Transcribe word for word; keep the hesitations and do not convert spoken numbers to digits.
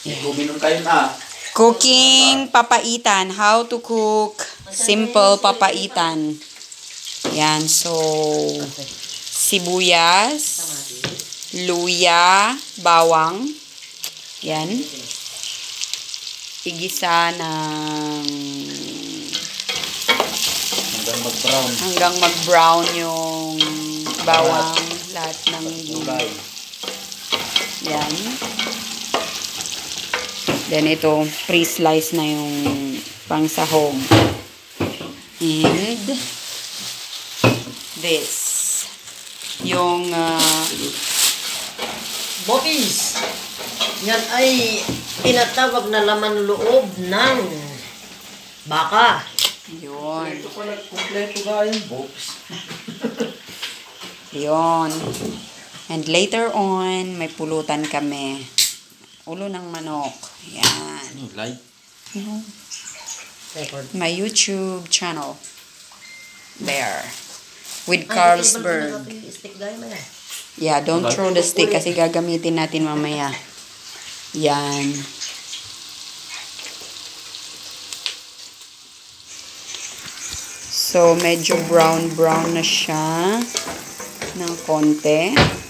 Uminom kayo na. Cooking papaitan. How to cook simple papaitan. Yan. So, sibuyas, luya, bawang. Yan. Igisa ng Hanggang mag-brown. hanggang mag-brown yung bawang. Lahat ng Gulay. yan. Then ito, pre-slice na yung pangsahog. And this. Yung uh, Bopis! Yan ay tinatawag na laman loob ng baka. yun. Ito pala, kompleto ka yung box. Yun. And later on, may pulutan kami. Ulo ng manok. Yan. Live. Record. My YouTube channel. There. With Carlsberg. Stick guy mo yan. Yeah, don't throw the stick kasi gagamitin natin mamaya. Yan. So, medyo brown-brown na siya ng konti.